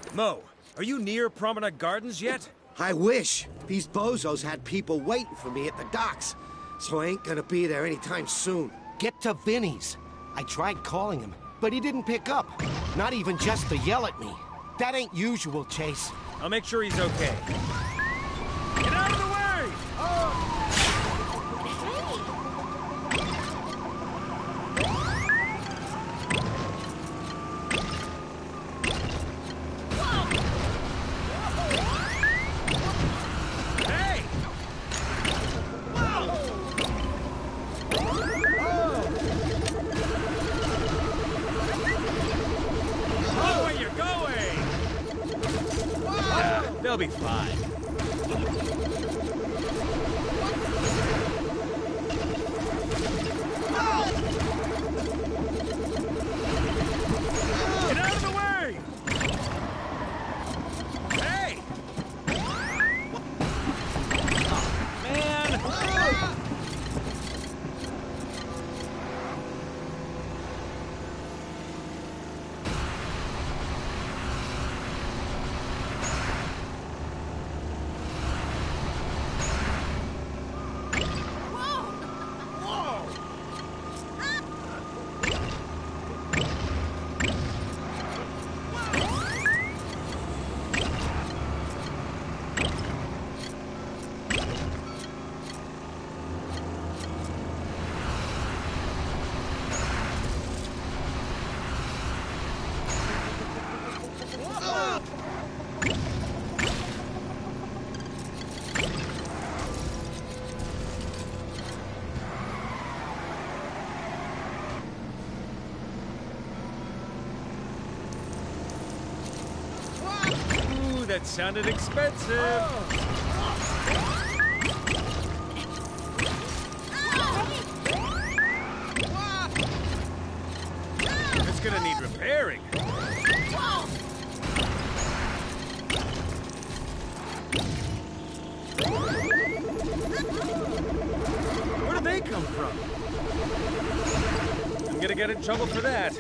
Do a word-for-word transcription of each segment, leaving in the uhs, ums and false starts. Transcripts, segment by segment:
Mo, are you near Promenade Gardens yet? I wish. These bozos had people waiting for me at the docks, so I ain't gonna be there anytime soon. Get to Vinny's. I tried calling him, but he didn't pick up. Not even just to yell at me. That ain't usual, Chase. I'll make sure he's okay. Get out of the way! Oh. They'll be fine. Get out of the way! Hey! Oh, man! That sounded expensive. It's gonna need repairing. Where did they come from? I'm gonna get in trouble for that.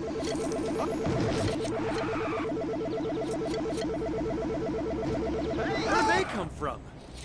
Where did they come from?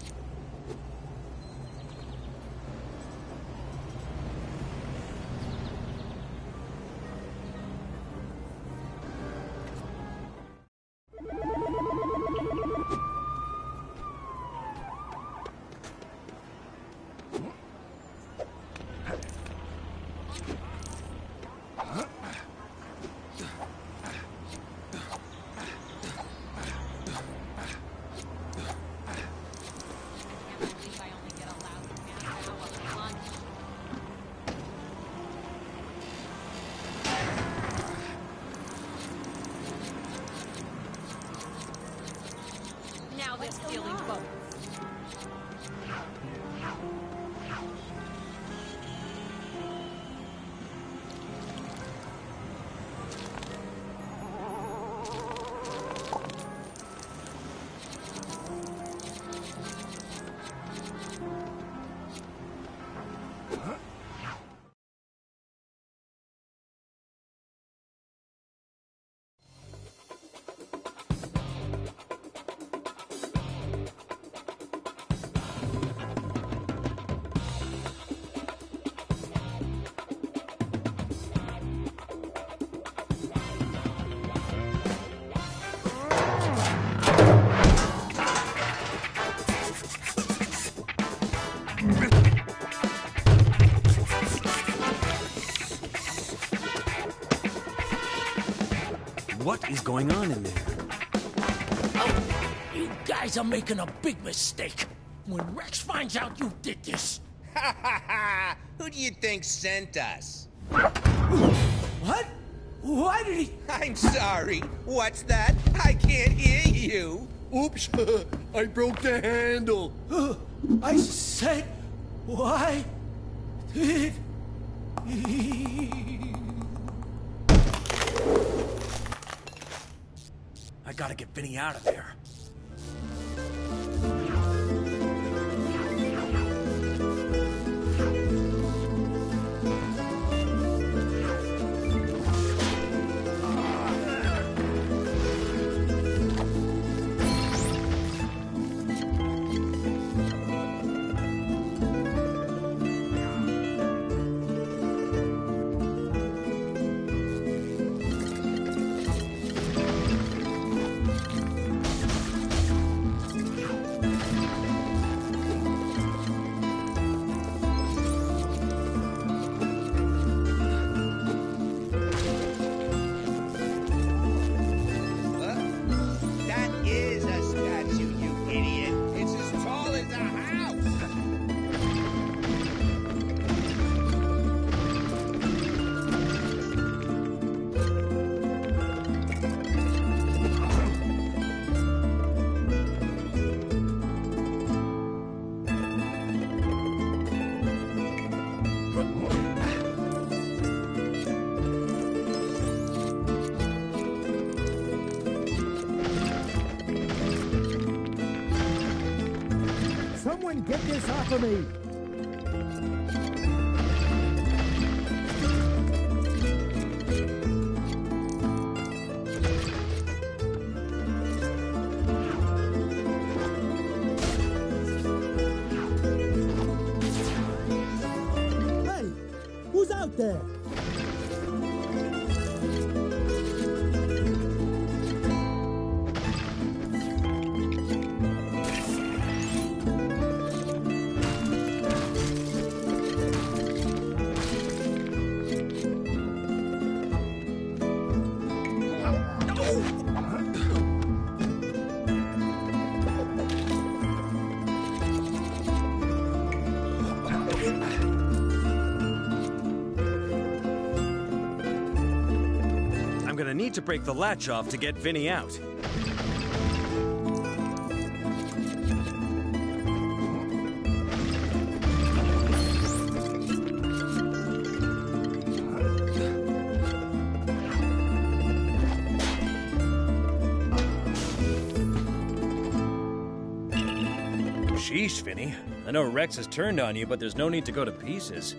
What is going on in there? Oh, you guys are making a big mistake. When Rex finds out you did this... Ha ha ha! Who do you think sent us? What? Why did he... I'm sorry. What's that? I can't hear you. Oops, I broke the handle. Uh, I said, why did he... I gotta get Vinny out of there. and get this off of me! Hey! Who's out there? I'm gonna need to break the latch off to get Vinny out. Sheesh, Vinny. I know Rex has turned on you, but there's no need to go to pieces.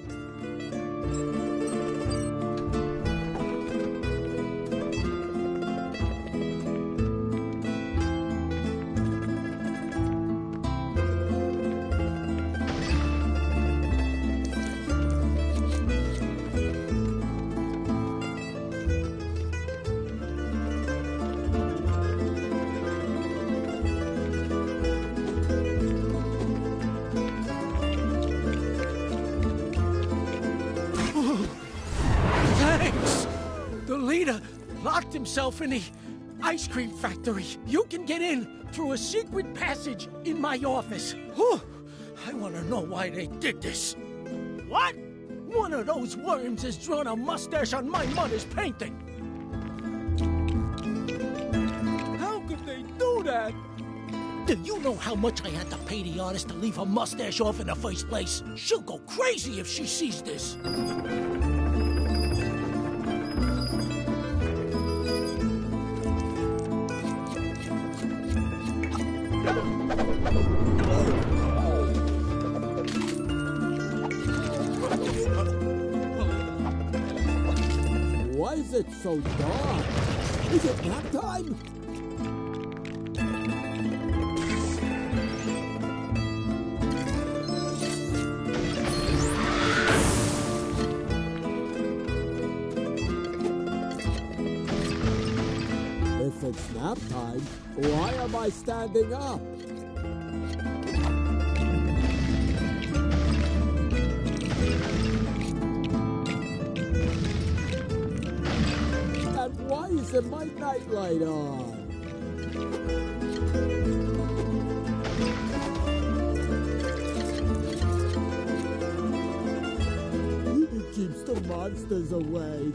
Thanks! The leader locked himself in the ice cream factory. You can get in through a secret passage in my office. Whew. I want to know why they did this. What? One of those worms has drawn a mustache on my mother's painting. How could they do that? Do you know how much I had to pay the artist to leave her mustache off in the first place? She'll go crazy if she sees this. Why is it so dark? Is it nap time? If it's nap time, why am I standing up? And why isn't my nightlight on? It keeps the monsters away.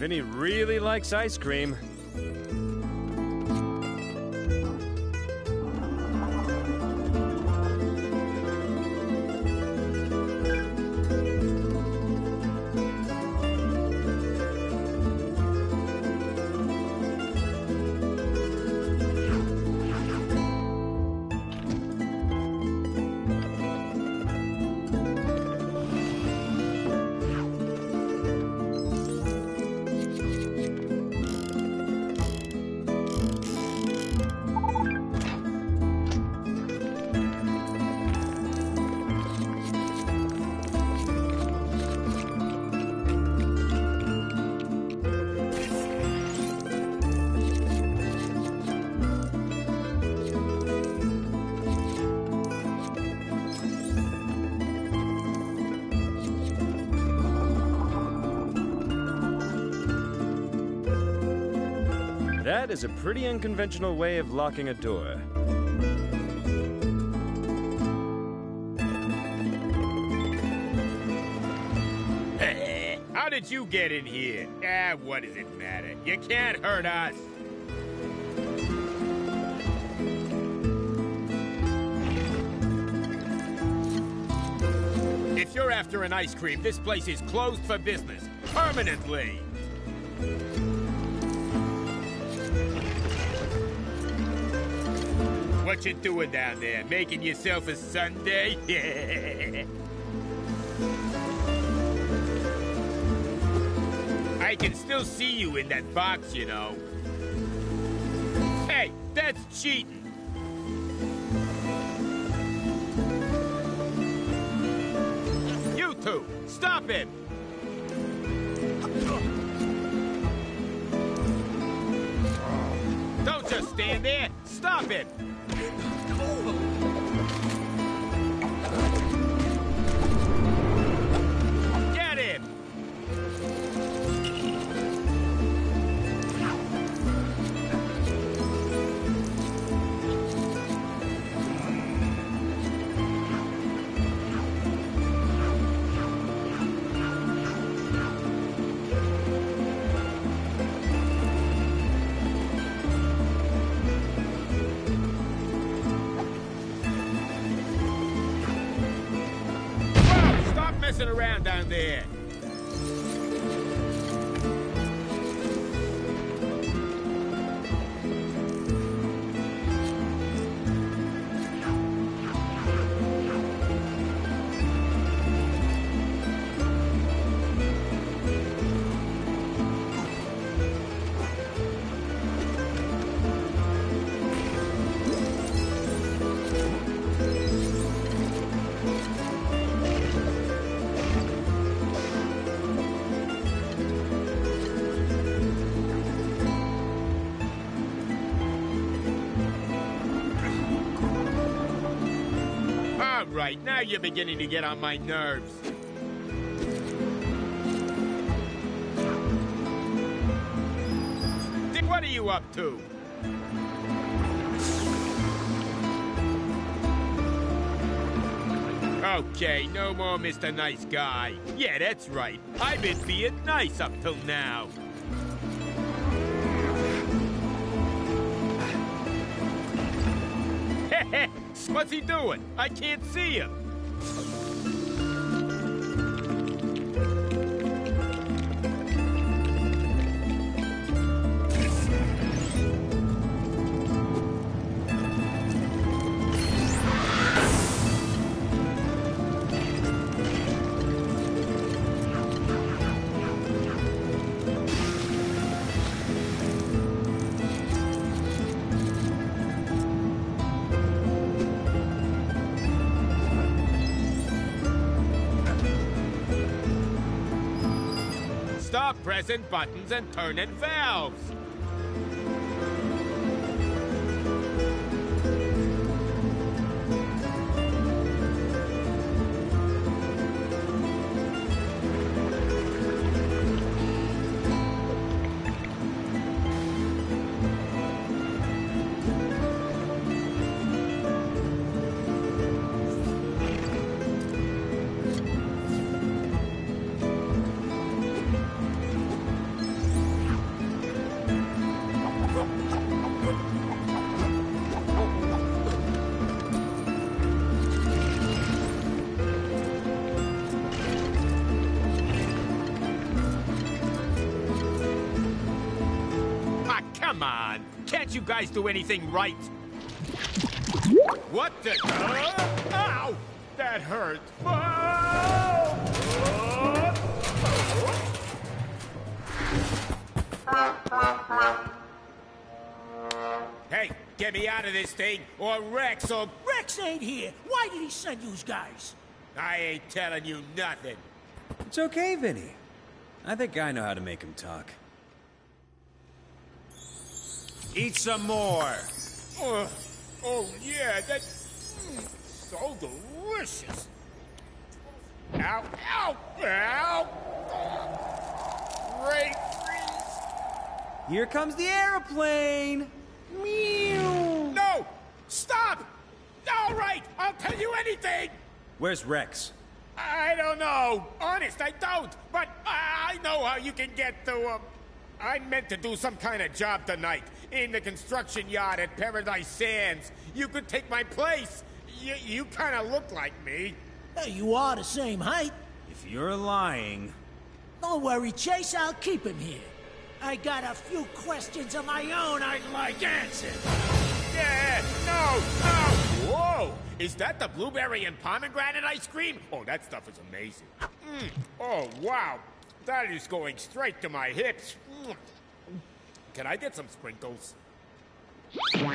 Vinny really likes ice cream. That is a pretty unconventional way of locking a door. How did you get in here? Ah, what does it matter? You can't hurt us. If you're after an ice cream, this place is closed for business. Permanently. What you doing down there? Making yourself a sundae? Yeah. I can still see you in that box, you know. Hey, that's cheating. You two, stop him. Don't just stand there. Stop him. Get him! Messing around down there. Right, now you're beginning to get on my nerves. Dick, what are you up to? Okay, no more Mister Nice Guy. Yeah, that's right. I've been being nice up till now. What's he doing? I can't see him. Stop pressing buttons and turning valves. Come on. Can't you guys do anything right? What the... Uh, ow! That hurt. Oh! Hey, get me out of this thing, or Rex, or... Rex ain't here. Why did he send you guys? I ain't telling you nothing. It's okay, Vinny. I think I know how to make him talk. Eat some more. Oh, oh yeah, that's mm, so delicious. Ow, ow, ow. Great freeze. Here comes the airplane. Meow. No, stop. All right, I'll tell you anything. Where's Rex? I don't know. Honest, I don't. But I know how you can get to, um... I meant to do some kind of job tonight in the construction yard at Paradise Sands. You could take my place. You, you kind of look like me. Hey, you are the same height. If you're lying... Don't worry, Chase, I'll keep him here. I got a few questions of my own I'd like answered. Yeah, no, no. Whoa, is that the blueberry and pomegranate ice cream? Oh, that stuff is amazing. Mm. Oh, wow. That is going straight to my hips. Mm. Can I get some sprinkles? Uh.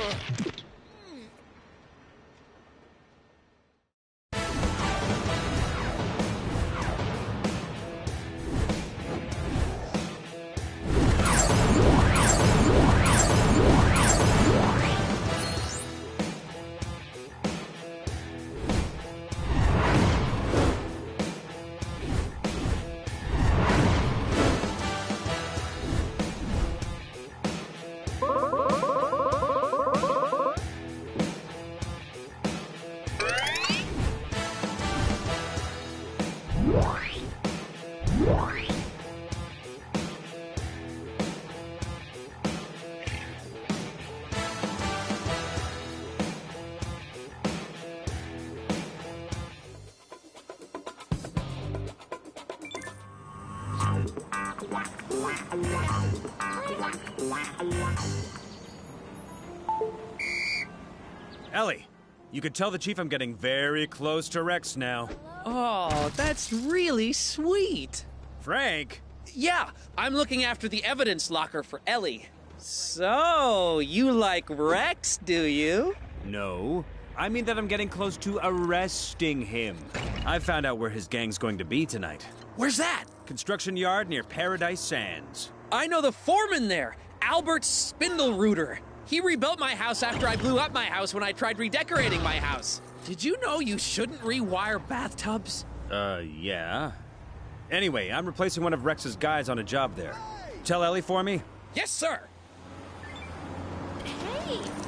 Ellie, you could tell the chief I'm getting very close to Rex now. Oh, that's really sweet. Frank? Yeah, I'm looking after the evidence locker for Ellie. So, you like Rex, do you? No. I mean that I'm getting close to arresting him. I found out where his gang's going to be tonight. Where's that? Construction yard near Paradise Sands. I know the foreman there, Albert Spindlerooter. He rebuilt my house after I blew up my house when I tried redecorating my house. Did you know you shouldn't rewire bathtubs? Uh, yeah. Anyway, I'm replacing one of Rex's guys on a job there. Tell Ellie for me? Yes, sir. Hey,